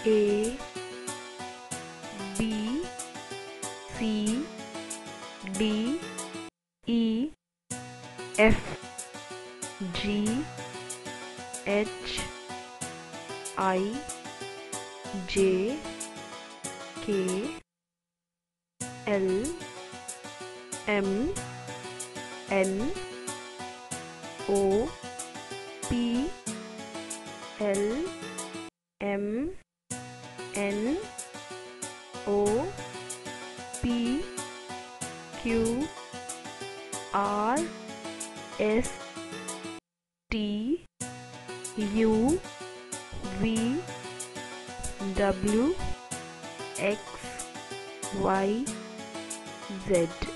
A B C D E F G H I J K L M N O P L M N O P Q R S T U V W X Y Z.